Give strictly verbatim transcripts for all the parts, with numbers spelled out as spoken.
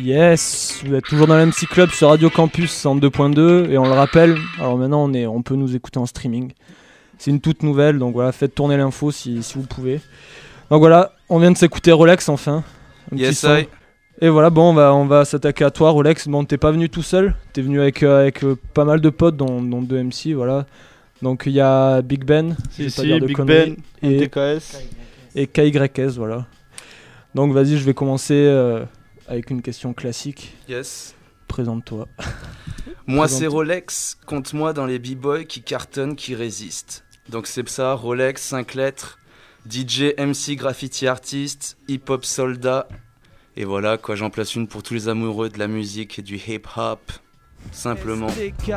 Yes, vous êtes toujours dans l'M C Club sur Radio Campus cent deux point deux et on le rappelle, alors maintenant on, est, on peut nous écouter en streaming. C'est une toute nouvelle, donc voilà, faites tourner l'info si, si vous pouvez. Donc voilà, on vient de s'écouter Rolex enfin. Un yes, I. Et voilà, bon, on va, on va s'attaquer à toi, Rolex. Bon, t'es pas venu tout seul, t'es venu avec, euh, avec euh, pas mal de potes, dont, dont deux M C, voilà. Donc il y a Big Ben, si, si, Big Ben, et T K S et K Y S, voilà. Donc vas-y, je vais commencer euh, avec une question classique. Yes. Présente-toi. Moi Présente c'est Rolex, compte-moi dans les b-boys qui cartonnent, qui résistent. Donc c'est ça, Rolex, cinq lettres, D J, M C, graffiti artiste, hip-hop soldat. Et voilà quoi, j'en place une pour tous les amoureux de la musique et du hip-hop. Simplement. S T K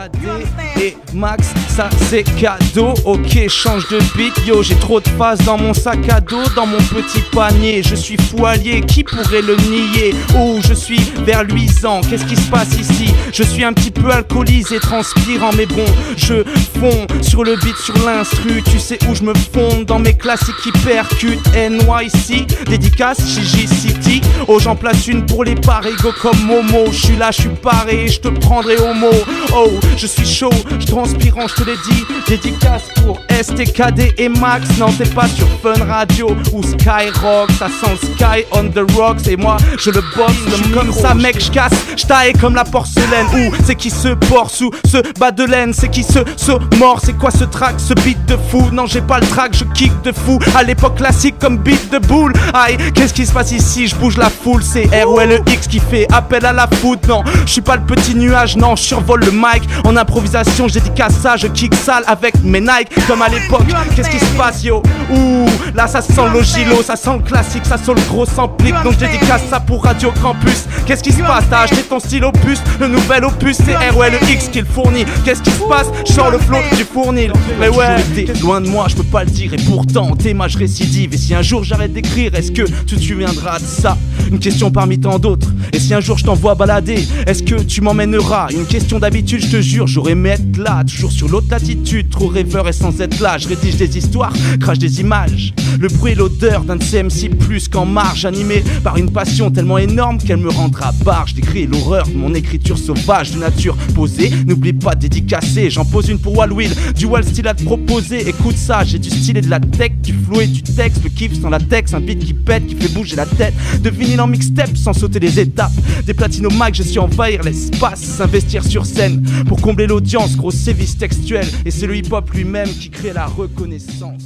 D et Max, ça c'est cadeau. Ok, change de beat, yo, j'ai trop de phases dans mon sac à dos, dans mon petit panier. Je suis fou allié, qui pourrait le nier? Oh, je suis verluisant, qu'est-ce qui se passe ici? Je suis un petit peu alcoolisé, transpirant, mais bon, je fonds sur le beat, sur l'instru. Tu sais où je me fonde dans mes classiques qui percutent. N Y C, dédicace chez G-City. Oh, j'en place une pour les parigots comme Momo. Je suis là, je suis paré, je te prendrai homo. Oh, je suis chaud, je transpirant, je te l'ai dit. Dédicace pour S T K D et Max. Non, c'est pas sur Fun Radio ou Skyrock. Ça sent le Sky on the rocks. Et moi, je le boxe, le comme ça, mec, je casse. Je taille comme la porcelaine. Ouh, c'est qui se porte sous ce bas de laine? C'est qui se, se mord? C'est quoi ce track, ce beat de fou? Non, j'ai pas le track, je kick de fou. À l'époque classique comme beat de boule. Aïe, qu'est-ce qui se passe ici? Je bouge la foule. C'est R O L E X qui fait appel à la foot. Non, je suis pas le petit nuage, non, je survole le mic. En improvisation, je dédicace ça, je kick sale avec mes Nike. Comme à l'époque, qu'est-ce qui se passe, yo? Ouh, là ça sent l'ogilo, ça sent le classique, ça sent le gros samplique. Donc je dédicace ça pour Radio Campus. Qu'est-ce qui se passe? T'as acheté ton style opus, le nouvel opus, c'est R O L E X qui le fournit. Qu'est-ce qui se passe? Je sors le flow du fournil. Mais ouais, t'es loin de moi, je peux pas le dire. Et pourtant, tes mages récidive. Et si un jour j'arrête d'écrire, est-ce que tu te souviendras de ça? Une question parmi tant d'autres. Et si un jour je t'envoie balader, est-ce que tu m'emmèneras? Une question d'habitude, je te jure, j'aurais aimé être là, toujours sur l'autre latitude, trop rêveur et sans être là. Je rédige des histoires, crache des images. Le bruit et l'odeur d'un C M C plus qu'en marge, animé par une passion tellement énorme qu'elle me rendra barre. Je décris l'horreur de mon écriture sauvage de nature posée. N'oublie pas de dédicacer, j'en pose une pour Wallwill, du Wall style à te proposer. Écoute ça, j'ai du style et de la tech, du flow et du texte, le kiff sans latex, un beat qui pète, qui fait bouger la tête. De vinyle en mixtape sans sauter les étapes. Des platines au mic, je suis envahir l'espace, s'investir sur scène pour combler l'audience, gros sévice textuel. Et c'est le hip-hop lui-même qui crée la reconnaissance.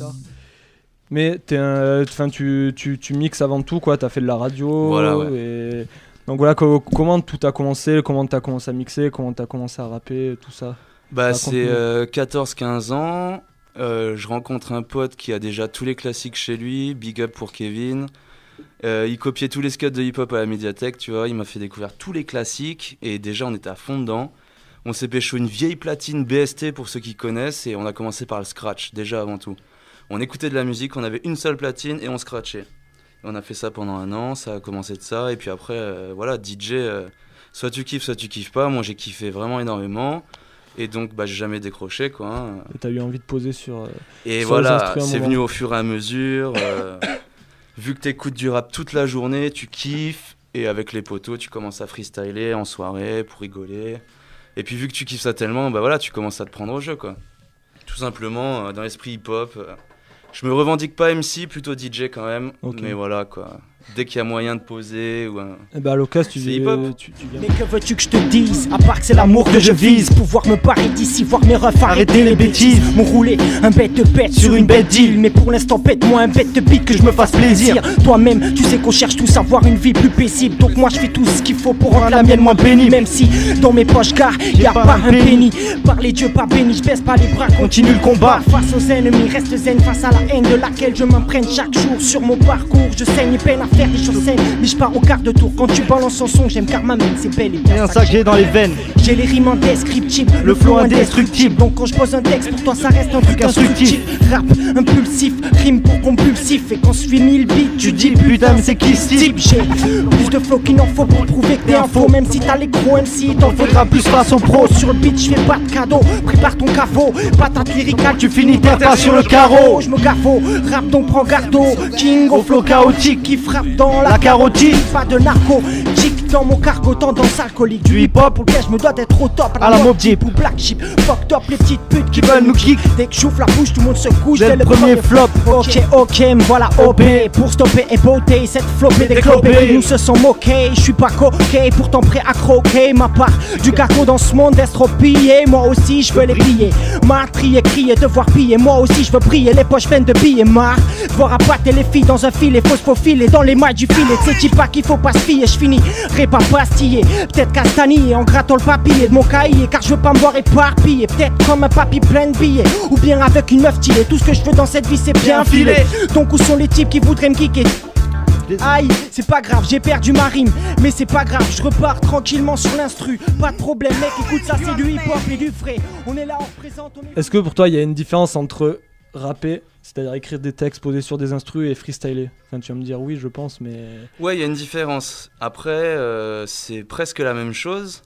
Mais t'es un, enfin tu, tu, tu mixes avant tout quoi, t'as fait de la radio. Voilà, ouais. Et donc voilà, co- comment tout a commencé, comment t'as commencé à mixer, comment t'as commencé à rapper, tout ça. Bah c'est euh, quatorze quinze ans, euh, je rencontre un pote qui a déjà tous les classiques chez lui, big up pour Kevin. Euh, il copiait tous les scuds de hip-hop à la médiathèque, tu vois, il m'a fait découvrir tous les classiques et déjà on était à fond dedans. On s'est pécho une vieille platine B S T pour ceux qui connaissent et on a commencé par le scratch, déjà avant tout. On écoutait de la musique, on avait une seule platine et on scratchait. Et on a fait ça pendant un an, ça a commencé de ça et puis après, euh, voilà, D J, euh, soit tu kiffes, soit tu kiffes pas. Moi j'ai kiffé vraiment énormément et donc bah, j'ai jamais décroché quoi. Hein. Et t'as eu envie de poser sur... Euh, et sur voilà, c'est venu au fur et à mesure. Euh, vu que t'écoutes du rap toute la journée, tu kiffes et avec les potos, tu commences à freestyler en soirée pour rigoler. Et puis vu que tu kiffes ça tellement, bah voilà, tu commences à te prendre au jeu quoi. Tout simplement, euh, dans l'esprit hip-hop. Euh, je me revendique pas M C, plutôt D J quand même. Okay. Mais voilà quoi. Dès qu'il y a moyen de poser ou un... Eh bah à l'occasion tu, dis, tu, tu viens... Mais que veux-tu que je te dise? À part que c'est l'amour que je vise. Pouvoir me parer d'ici, voir mes refs arrêter les bêtises. Mon roulé, un bête de bête sur une bête deal. Mais pour l'instant pète-moi un bête de beat que je me fasse plaisir. Toi-même, tu sais qu'on cherche tous à avoir une vie plus paisible. Donc moi je fais tout ce qu'il faut pour rendre la mienne moins pénible. Même si dans mes poches car y'a pas, pas un penny. Par les dieux pas bénis, je baisse pas les bras, continue le combat. Face aux ennemis, reste zen face à la haine de laquelle je m'imprègne chaque jour. Sur mon parcours, je saigne et peine à faire des choses saines. Mais je pars au quart de tour quand tu balances son son. J'aime car ma main c'est belle et bien sacré dans les veines. J'ai les rimes indescriptibles, le flow indestructible. Donc quand je pose un texte pour toi ça reste un truc instructif. Rap impulsif, rime pour compulsif. Et quand je finis le beat tu dis putain mais c'est qui ce type? J'ai plus de flow qu'il n'en faut pour prouver que t'es un faux. Même si t'as les gros M C t'en faudra plus façon pro. Sur le beat je fais pas de cadeau, prépare ton caveau. Patate lyricale tu finis terre pas sur le carreau. Je me gaffo, rap donc prends garde. King au flow chaotique qui frappe dans la carotide. Pas de narco, tic dans mon cargo, tendance alcoolique. Du hip-hop pour lequel je me dois d'être au top. À la Mobb Deep ou Black Sheep, fuck top les petites putes qui qui veulent nous kick. Dès que j'ouvre la bouche, tout le monde se couche. Dès le premier flop. Ok, ok, me voilà O B pour stopper et beauté cette flopée des clopés. Nous se sont moqués, je suis pas coquet, pourtant prêt à croquer ma part du gâteau dans ce monde estropillé. Moi aussi je veux les plier, marre trier, crier, devoir piller. Moi aussi je veux briller, les poches pleines de billets. Marre voir appâter les filles dans un filet, faut se faufiler dans les mailles du filet. C'est dis pas qu'il faut pas se fier, je finirai pas pastiller, peut-être castagnier en grattant le papier de mon cahier, car je veux pas me voir éparpillé, peut-être comme un papy plein de billets, ou bien avec une meuf stylée. Tout ce que je veux dans cette vie c'est bien filer. Donc où sont les types qui voudraient me kicker? Aïe, c'est pas grave, j'ai perdu ma rime, mais c'est pas grave, je repars tranquillement sur l'instru. Pas de problème mec, écoute ça, c'est du hip-hop et du frais. On est là, on représente, on est... Est-ce que pour toi il y a une différence entre rapper, c'est-à-dire écrire des textes posés sur des instrus, et freestyler? Enfin, tu vas me dire oui, je pense, mais... Ouais, il y a une différence. Après, euh, c'est presque la même chose,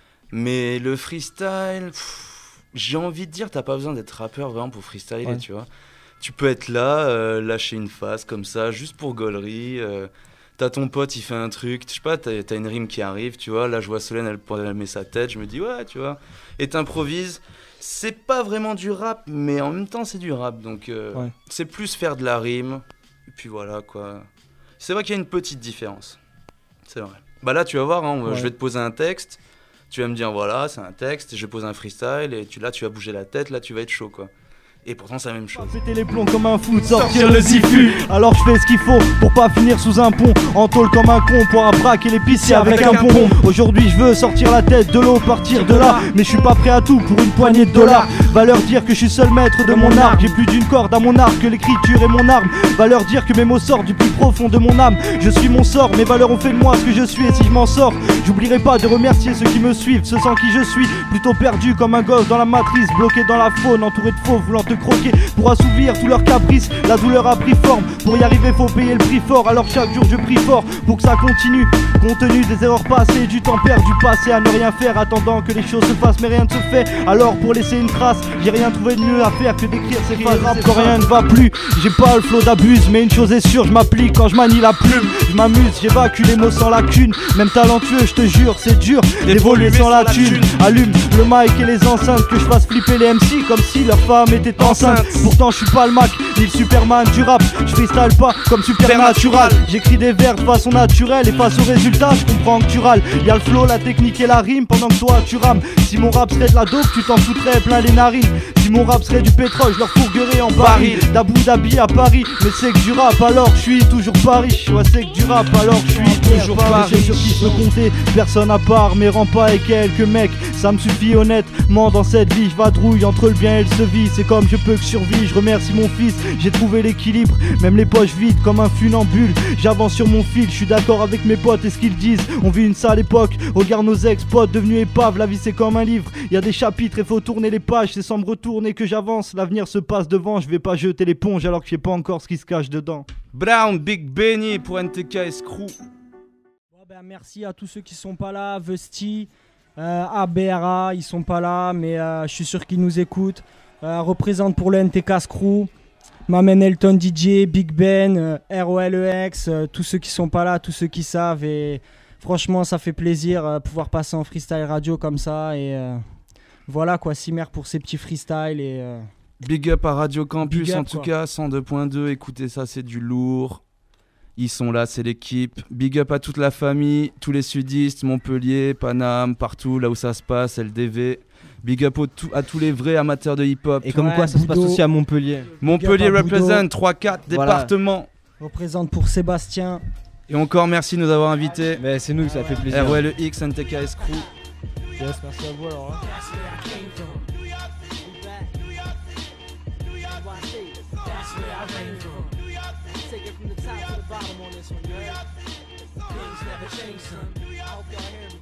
mais le freestyle, pff, j'ai envie de dire, t'as pas besoin d'être rappeur vraiment pour freestyler, ouais. Tu vois. Tu peux être là, euh, lâcher une phase comme ça, juste pour gaulerie. Euh, t'as ton pote, il fait un truc, je sais pas, t'as, t'as une rime qui arrive, tu vois. Là, je vois Solène, elle, elle met sa tête, je me dis ouais, tu vois. Et t'improvises. C'est pas vraiment du rap, mais en même temps, c'est du rap. Donc, euh, ouais. C'est plus faire de la rime. Et puis voilà, quoi. C'est vrai qu'il y a une petite différence. C'est vrai. Bah là, tu vas voir, hein, ouais. Je vais te poser un texte. Tu vas me dire, voilà, c'est un texte. Je vais poser un freestyle. Et tu, là, tu vas bouger la tête. Là, tu vas être chaud, quoi. Et pourtant c'est la même chose. Péter les plombs comme un fou, sortir le zifu. Alors je fais ce qu'il faut pour pas finir sous un pont. En tôle comme un con pour un braque et l'épicier avec, avec un pont. Aujourd'hui je veux sortir la tête de l'eau, partir de là. Mais je suis pas prêt à tout pour une poignée de dollars. Va leur dire que je suis seul maître de mon arc. J'ai plus d'une corde à mon arc, que l'écriture est mon arme. Va leur dire que mes mots sortent du plus profond de mon âme. Je suis mon sort, mes valeurs ont fait de moi ce que je suis. Et si je m'en sors, j'oublierai pas de remercier ceux qui me suivent. Ceux sans qui je suis, plutôt perdu comme un gosse dans la matrice. Bloqué dans la faune, entouré de faux, voulant te croquer pour assouvir tous leurs caprices. La douleur a pris forme, pour y arriver faut payer le prix fort. Alors chaque jour je prie fort pour que ça continue. Compte tenu des erreurs passées, du temps perdu passé à ne rien faire, attendant que les choses se fassent mais rien ne se fait. Alors pour laisser une trace, j'ai rien trouvé de mieux à faire que d'écrire ces phrases rap quand rien ne va plus. J'ai pas le flow d'abuse, mais une chose est sûre, je m'applique quand je manie la plume. Je m'amuse, j'évacue les mots sans lacune. Même talentueux, je te jure, c'est dur d'évoluer sans la thune. Allume le mic et les enceintes, que je fasse flipper les M C comme si leur femme était enceinte. Pourtant je suis pas le Mac, ni le Superman du rap. Je freestyle pas comme Supernatural. J'écris des vers de façon naturelle et face au résultat je comprends que tu râles. Y'a le flow, la technique et la rime pendant que toi tu rames. Si mon rap serait de la dope, tu t'en foutrais plein les narines. Si mon rap serait du pétrole, je leur fourguerais en baril. D'Abu Dhabi à Paris, mais c'est que du rap alors je suis toujours pas riche. Ouais c'est que du rap alors je suis toujours pas riche. Sur qui je peux compter, personne à part mes rempas et quelques mecs. Ça me suffit honnêtement dans cette vie, je vadrouille entre le bien et le sevis. C'est comme je peux que survivre, je remercie mon fils. J'ai trouvé l'équilibre, même les poches vides comme un funambule. J'avance sur mon fil, je suis d'accord avec mes potes et ce qu'ils disent. On vit une sale époque, regarde nos ex-potes devenus épaves. La vie c'est comme un livre, il y a des chapitres et faut tourner les pages. C'est sans me retourner que j'avance, l'avenir se passe devant. Je vais pas jeter l'éponge alors que je sais pas encore ce qui se cache dedans. Brown, Big Benny pour N T K S Crew. Bon, ben, merci à tous ceux qui sont pas là, Vesti, euh, A B R A, ils sont pas là, mais euh, je suis sûr qu'ils nous écoutent. Euh, représente pour le N T K S Crew, Mamen Elton D J, Big Ben, euh, R O L E X, euh, tous ceux qui sont pas là, tous ceux qui savent. Et franchement, ça fait plaisir euh, pouvoir passer en freestyle radio comme ça. Et euh, voilà quoi, Simer pour ces petits freestyles. Et, euh, Big up à Radio Campus up, en tout quoi. cas, cent deux point deux. Écoutez ça, c'est du lourd. Ils sont là, c'est l'équipe. Big up à toute la famille, tous les sudistes, Montpellier, Paname, partout là où ça se passe, L D V. Big up au tout, à tous les vrais amateurs de hip-hop. Et comme Ouais, quoi ça se passe Boudo. aussi à Montpellier. Montpellier Big up à represent trois quatre Voilà. départements. représente pour Sébastien. Et encore merci de nous avoir invités. Mais c'est nous, ça fait plaisir. R O L E X, N T K S Crew. Yes, merci à vous alors. Hein. Take it from the top to the bottom on this one, you heard? Things never change, son. I hope y'all hear me.